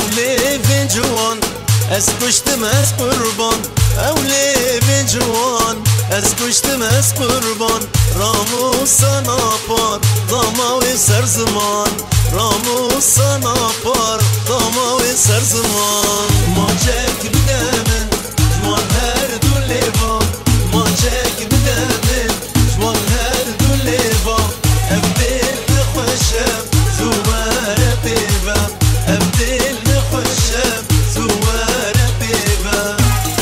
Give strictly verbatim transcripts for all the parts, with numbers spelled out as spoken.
ليفين جوان اسكشتم اس قربان او ليفين جوان اسكشتم اس قربان رامو سناپار داماوی سر زمان رامو سناپار داماوی سر زمان ماجک بدمن جوان هر دو لیوان ماجک بدمن جوان هر دو لیوان ابدل نخوشم زوار پیوم ابدل نخوشم زوار پیوم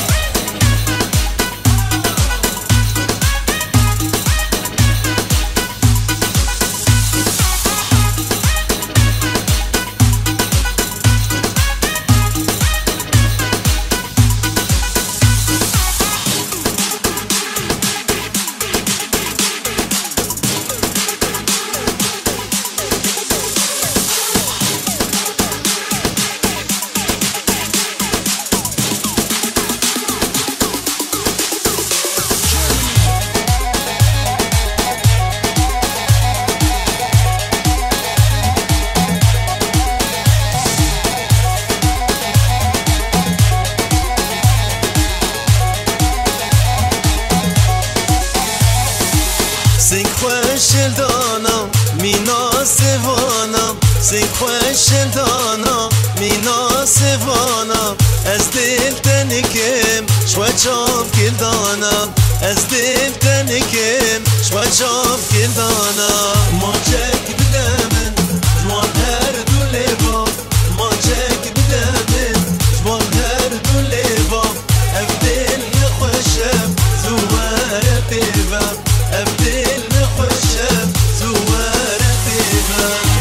سین خوش دانا مینا سوانا سین خوش دانا مینا سوانا از دل تنکم شو چاپ کل دانا از دل تنکم شو چاپ کل دانا ماجک بدمن جوان هر دو لیوا ماجک بدمن جوان هر دو لیوا ابدل نخوشم زوار پیوم ابدل نخوشم زوار پیوم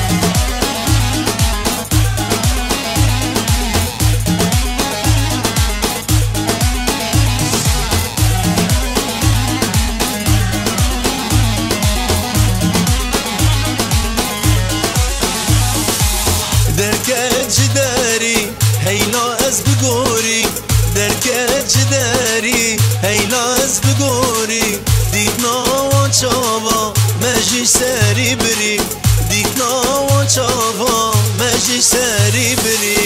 درکت جداری هیلا از بگوری درکت جداری هیلا از بگوری دیت ناوان چاوا مجیش سری بری دیت ناوان چاوا مجیش سری بری